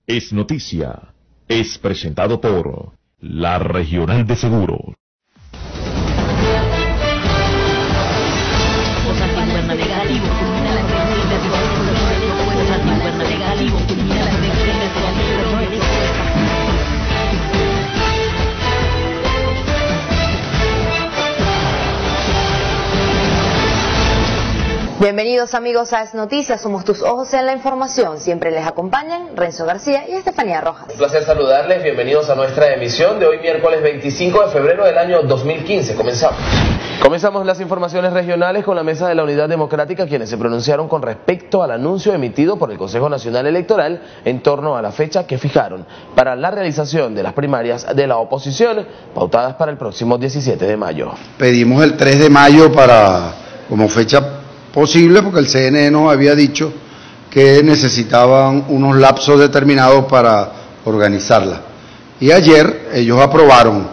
Es noticia. Es presentado por La Regional de Seguros. Bienvenidos amigos a Es Noticias, somos tus ojos en la información. Siempre les acompañan Renzo García y Estefanía Rojas. Un placer saludarles, bienvenidos a nuestra emisión de hoy miércoles 25 de febrero del año 2015. Comenzamos las informaciones regionales con la Mesa de la Unidad Democrática, quienes se pronunciaron con respecto al anuncio emitido por el Consejo Nacional Electoral en torno a la fecha que fijaron para la realización de las primarias de la oposición, pautadas para el próximo 17 de mayo. Pedimos el 3 de mayo como fecha posible, porque el CNE nos había dicho que necesitaban unos lapsos determinados para organizarla. Y ayer ellos aprobaron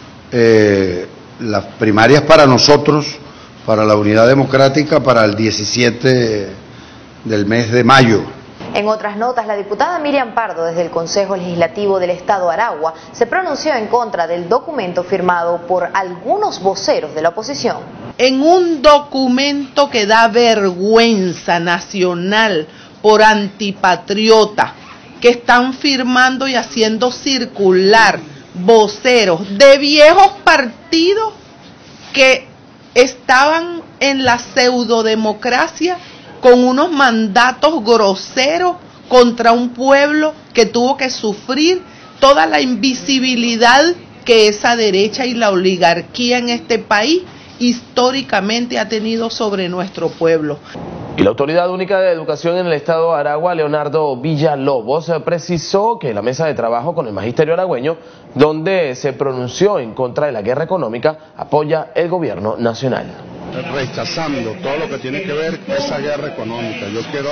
las primarias para nosotros, para la Unidad Democrática, para el 17 del mes de mayo. En otras notas, la diputada Miriam Pardo, desde el Consejo Legislativo del Estado Aragua, se pronunció en contra del documento firmado por algunos voceros de la oposición. En un documento que da vergüenza nacional por antipatriota, que están firmando y haciendo circular voceros de viejos partidos que estaban en la pseudodemocracia con unos mandatos groseros contra un pueblo que tuvo que sufrir toda la invisibilidad que esa derecha y la oligarquía en este país históricamente ha tenido sobre nuestro pueblo. Y la Autoridad Única de Educación en el Estado de Aragua, Leonardo Villalobos, precisó que la mesa de trabajo con el magisterio aragüeño, donde se pronunció en contra de la guerra económica, apoya el gobierno nacional. Rechazando todo lo que tiene que ver con esa guerra económica. Yo quiero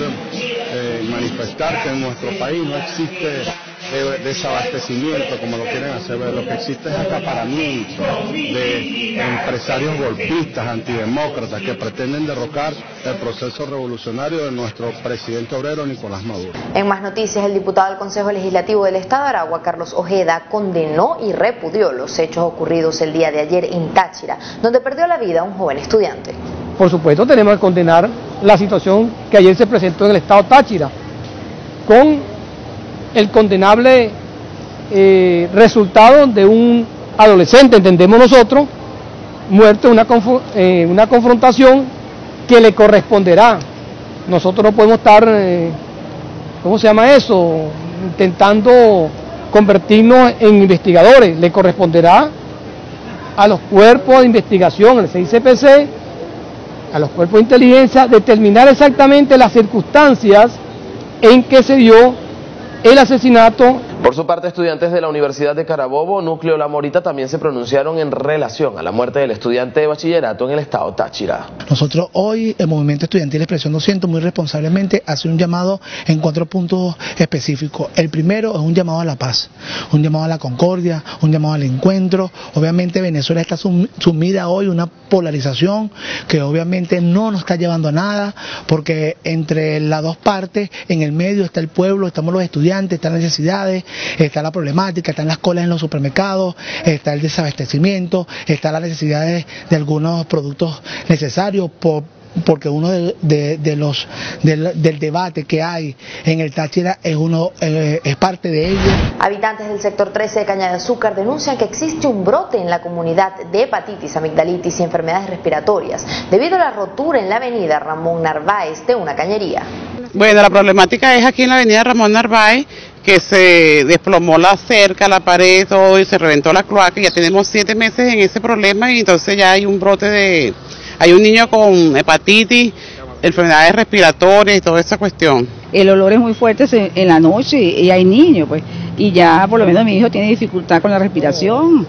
manifestar que en nuestro país no existe desabastecimiento como lo quieren hacer ver. Lo que existe es acaparamiento de empresarios golpistas, antidemócratas, que pretenden derrocar el proceso revolucionario de nuestro presidente obrero Nicolás Maduro. En más noticias, el diputado del Consejo Legislativo del Estado de Aragua, Carlos Ojeda, condenó y repudió los hechos ocurridos el día de ayer en Táchira, donde perdió la vida un joven estudiante. Por supuesto, tenemos que condenar la situación que ayer se presentó en el estado Táchira, con el condenable resultado de un adolescente, entendemos nosotros, muerto en una confrontación que le corresponderá. Nosotros no podemos estar, ¿cómo se llama eso?, intentando convertirnos en investigadores. Le corresponderá a los cuerpos de investigación, el CICPC, a los cuerpos de inteligencia, determinar exactamente las circunstancias en que se dio el asesinato. Por su parte, estudiantes de la Universidad de Carabobo, Núcleo La Morita, también se pronunciaron en relación a la muerte del estudiante de bachillerato en el estado Táchira. Nosotros hoy, el Movimiento Estudiantil Expresión 200, muy responsablemente, hace un llamado en 4 puntos específicos. El primero es un llamado a la paz, un llamado a la concordia, un llamado al encuentro. Obviamente Venezuela está sumida hoy en una polarización que obviamente no nos está llevando a nada, porque entre las dos partes, en el medio está el pueblo, estamos los estudiantes, están las necesidades, está la problemática, están las colas en los supermercados, está el desabastecimiento, está las necesidades de algunos productos necesarios, porque uno del debate que hay en el Táchira es parte de ello. Habitantes del sector 13 de Caña de Azúcar denuncian que existe un brote en la comunidad de hepatitis, amigdalitis y enfermedades respiratorias debido a la rotura en la avenida Ramón Narváez de una cañería. Bueno, la problemática es aquí en la avenida Ramón Narváez, que se desplomó la cerca, la pared, todo, y se reventó la cloaca. Ya tenemos 7 meses en ese problema y entonces ya hay un brote hay un niño con hepatitis, enfermedades respiratorias y toda esa cuestión. El olor es muy fuerte en la noche y hay niños, pues, y ya por lo menos mi hijo tiene dificultad con la respiración.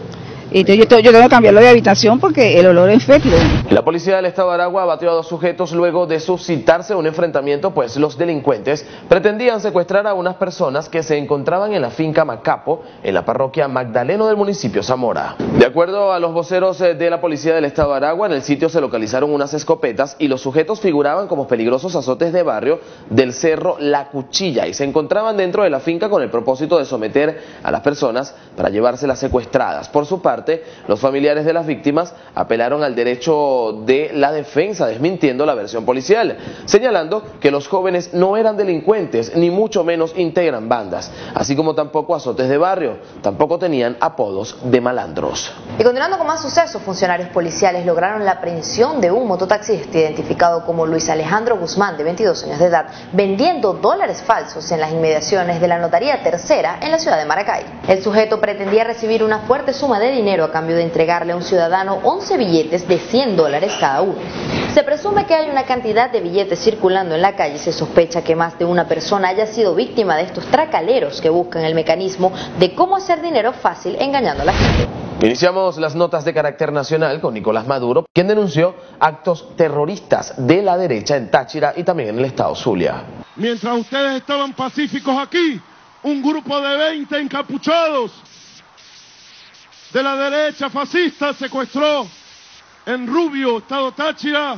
Entonces yo tengo que cambiarlo de habitación porque el olor es fétido. La policía del estado de Aragua abatió a 2 sujetos luego de suscitarse un enfrentamiento, pues los delincuentes pretendían secuestrar a unas personas que se encontraban en la finca Macapo, en la parroquia Magdaleno del municipio Zamora. De acuerdo a los voceros de la policía del estado de Aragua, en el sitio se localizaron unas escopetas y los sujetos figuraban como peligrosos azotes de barrio del cerro La Cuchilla y se encontraban dentro de la finca con el propósito de someter a las personas para llevárselas secuestradas. Por su parte, los familiares de las víctimas apelaron al derecho de la defensa, desmintiendo la versión policial, señalando que los jóvenes no eran delincuentes, ni mucho menos integran bandas, así como tampoco azotes de barrio, tampoco tenían apodos de malandros. Y continuando con más sucesos, funcionarios policiales lograron la aprehensión de un mototaxista identificado como Luis Alejandro Guzmán, de 22 años de edad, vendiendo dólares falsos en las inmediaciones de la Notaría Tercera en la ciudad de Maracay. El sujeto pretendía recibir una fuerte suma de dinero a cambio de entregarle a un ciudadano 11 billetes de $100 cada uno. Se presume que hay una cantidad de billetes circulando en la calle y se sospecha que más de una persona haya sido víctima de estos tracaleros que buscan el mecanismo de cómo hacer dinero fácil engañando a la gente. Iniciamos las notas de carácter nacional con Nicolás Maduro, quien denunció actos terroristas de la derecha en Táchira y también en el estado Zulia. Mientras ustedes estaban pacíficos aquí, un grupo de 20 encapuchados de la derecha fascista secuestró en Rubio, estado Táchira,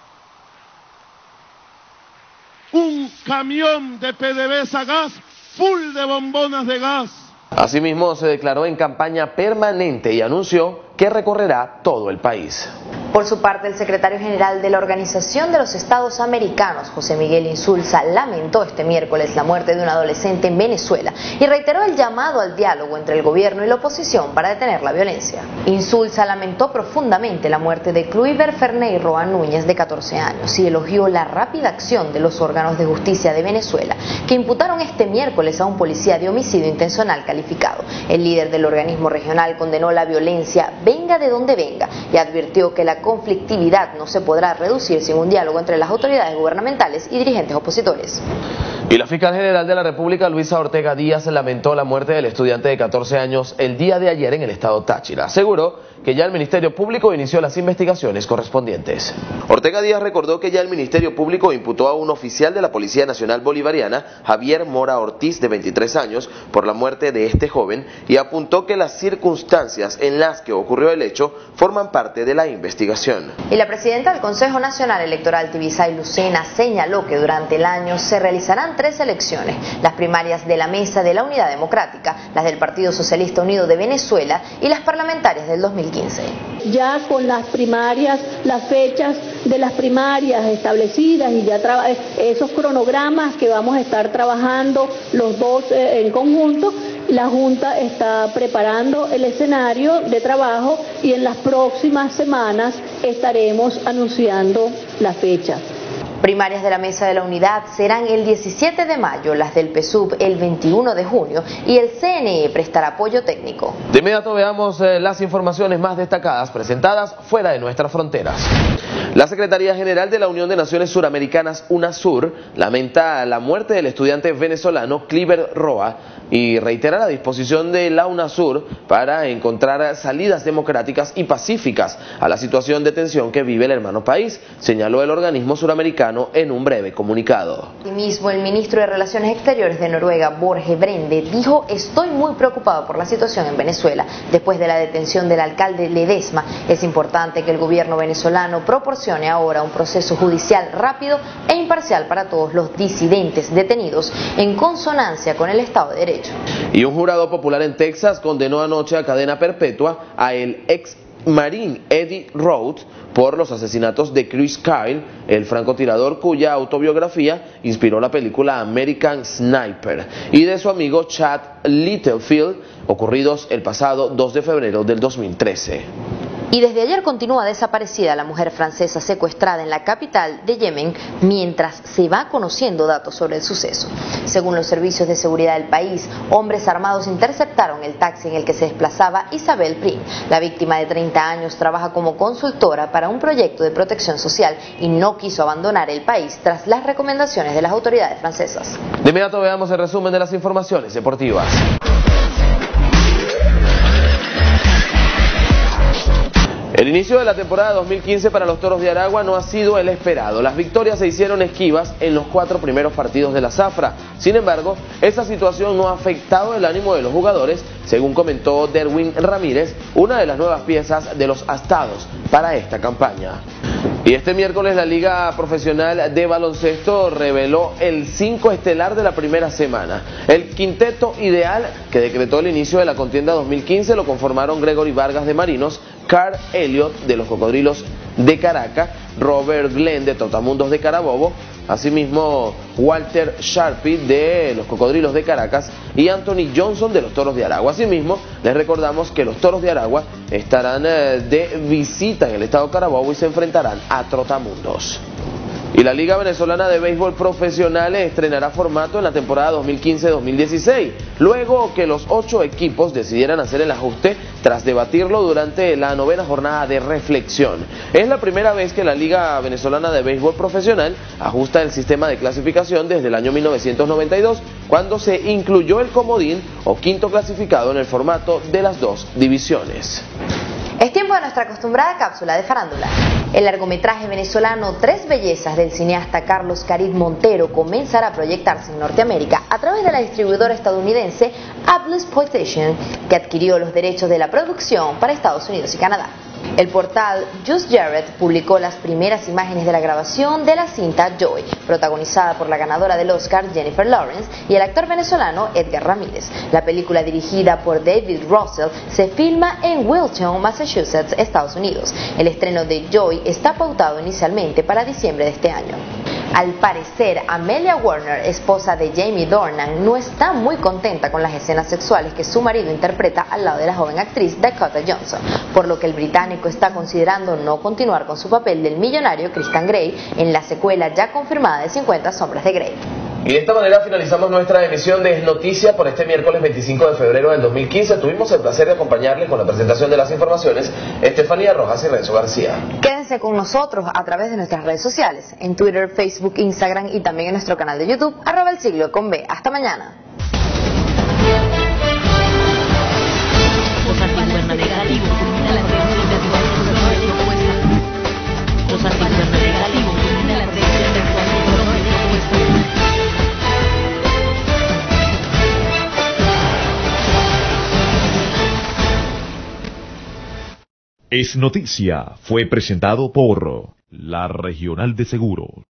un camión de PDVSA gas full de bombonas de gas. Asimismo, se declaró en campaña permanente y anunció que recorrerá todo el país. Por su parte, el secretario general de la Organización de los Estados Americanos, José Miguel Insulza, lamentó este miércoles la muerte de un adolescente en Venezuela y reiteró el llamado al diálogo entre el gobierno y la oposición para detener la violencia. Insulza lamentó profundamente la muerte de Cluiver Ferney Roa Núñez, de 14 años, y elogió la rápida acción de los órganos de justicia de Venezuela, que imputaron este miércoles a un policía de homicidio intencional calificado. El líder del organismo regional condenó la violencia, venga de donde venga, y advirtió que la conflictividad no se podrá reducir sin un diálogo entre las autoridades gubernamentales y dirigentes opositores. Y la fiscal general de la República, Luisa Ortega Díaz, lamentó la muerte del estudiante de 14 años el día de ayer en el estado Táchira. Aseguró que ya el Ministerio Público inició las investigaciones correspondientes. Ortega Díaz recordó que ya el Ministerio Público imputó a un oficial de la Policía Nacional Bolivariana, Javier Mora Ortiz, de 23 años, por la muerte de este joven y apuntó que las circunstancias en las que ocurrió el hecho forman parte de la investigación. Y la presidenta del Consejo Nacional Electoral, Tibisay Lucena, señaló que durante el año se realizarán 3 elecciones: las primarias de la Mesa de la Unidad Democrática, las del Partido Socialista Unido de Venezuela y las parlamentarias del 2015. Ya con las primarias, las fechas de las primarias establecidas y ya esos cronogramas que vamos a estar trabajando los dos en conjunto, la Junta está preparando el escenario de trabajo y en las próximas semanas estaremos anunciando la fecha. Primarias de la Mesa de la Unidad serán el 17 de mayo, las del PSUV el 21 de junio y el CNE prestará apoyo técnico. De inmediato veamos las informaciones más destacadas presentadas fuera de nuestras fronteras. La Secretaría General de la Unión de Naciones Suramericanas, UNASUR, lamenta la muerte del estudiante venezolano Cluiver Roa y reitera la disposición de la UNASUR para encontrar salidas democráticas y pacíficas a la situación de tensión que vive el hermano país, señaló el organismo suramericano en un breve comunicado. Asimismo, el ministro de Relaciones Exteriores de Noruega, Borge Brende, dijo: estoy muy preocupado por la situación en Venezuela. Después de la detención del alcalde Ledesma, es importante que el gobierno venezolano proporcione ahora un proceso judicial rápido e imparcial para todos los disidentes detenidos, en consonancia con el Estado de Derecho. Y un jurado popular en Texas condenó anoche a cadena perpetua a el ex Marine Eddie Rhodes por los asesinatos de Chris Kyle, el francotirador cuya autobiografía inspiró la película American Sniper, y de su amigo Chad Littlefield, ocurridos el pasado 2 de febrero del 2013. Y desde ayer continúa desaparecida la mujer francesa secuestrada en la capital de Yemen, mientras se va conociendo datos sobre el suceso. Según los servicios de seguridad del país, hombres armados interceptaron el taxi en el que se desplazaba Isabel Prim. La víctima, de 30 años, trabaja como consultora para un proyecto de protección social y no quiso abandonar el país tras las recomendaciones de las autoridades francesas. De inmediato veamos el resumen de las informaciones deportivas. El inicio de la temporada 2015 para los Toros de Aragua no ha sido el esperado. Las victorias se hicieron esquivas en los 4 primeros partidos de la zafra. Sin embargo, esa situación no ha afectado el ánimo de los jugadores, según comentó Derwin Ramírez, una de las nuevas piezas de los Astados para esta campaña. Y este miércoles la Liga Profesional de Baloncesto reveló el 5 estelar de la primera semana. El quinteto ideal que decretó el inicio de la contienda 2015 lo conformaron Gregory Vargas de Marinos, Carl Elliott de los Cocodrilos de Caracas, Robert Glenn de Trotamundos de Carabobo, asimismo Walter Sharpie de los Cocodrilos de Caracas y Anthony Johnson de los Toros de Aragua. Asimismo, les recordamos que los Toros de Aragua estarán de visita en el estado Carabobo y se enfrentarán a Trotamundos. Y la Liga Venezolana de Béisbol Profesional estrenará formato en la temporada 2015-2016, luego que los 8 equipos decidieran hacer el ajuste tras debatirlo durante la 9ª jornada de reflexión. Es la primera vez que la Liga Venezolana de Béisbol Profesional ajusta el sistema de clasificación desde el año 1992, cuando se incluyó el comodín o quinto clasificado en el formato de las 2 divisiones. Es tiempo de nuestra acostumbrada cápsula de farándula. El largometraje venezolano Tres Bellezas del cineasta Carlos Carid Montero comenzará a proyectarse en Norteamérica a través de la distribuidora estadounidense Applosploitation, que adquirió los derechos de la producción para Estados Unidos y Canadá. El portal Just Jared publicó las primeras imágenes de la grabación de la cinta Joy, protagonizada por la ganadora del Oscar Jennifer Lawrence y el actor venezolano Edgar Ramírez. La película, dirigida por David Russell, se filma en Wilton, Massachusetts, Estados Unidos. El estreno de Joy está pautado inicialmente para diciembre de este año. Al parecer, Amelia Warner, esposa de Jamie Dornan, no está muy contenta con las escenas sexuales que su marido interpreta al lado de la joven actriz Dakota Johnson, por lo que el británico está considerando no continuar con su papel del millonario Christian Grey en la secuela ya confirmada de 50 Sombras de Grey. Y de esta manera finalizamos nuestra emisión de Es Noticia por este miércoles 25 de febrero del 2015. Tuvimos el placer de acompañarles con la presentación de las informaciones, Estefanía Rojas y Renzo García. Quédense con nosotros a través de nuestras redes sociales, en Twitter, Facebook, Instagram y también en nuestro canal de YouTube, @elsiglo_b. Hasta mañana. Es Noticia fue presentado por la Regional de Seguros.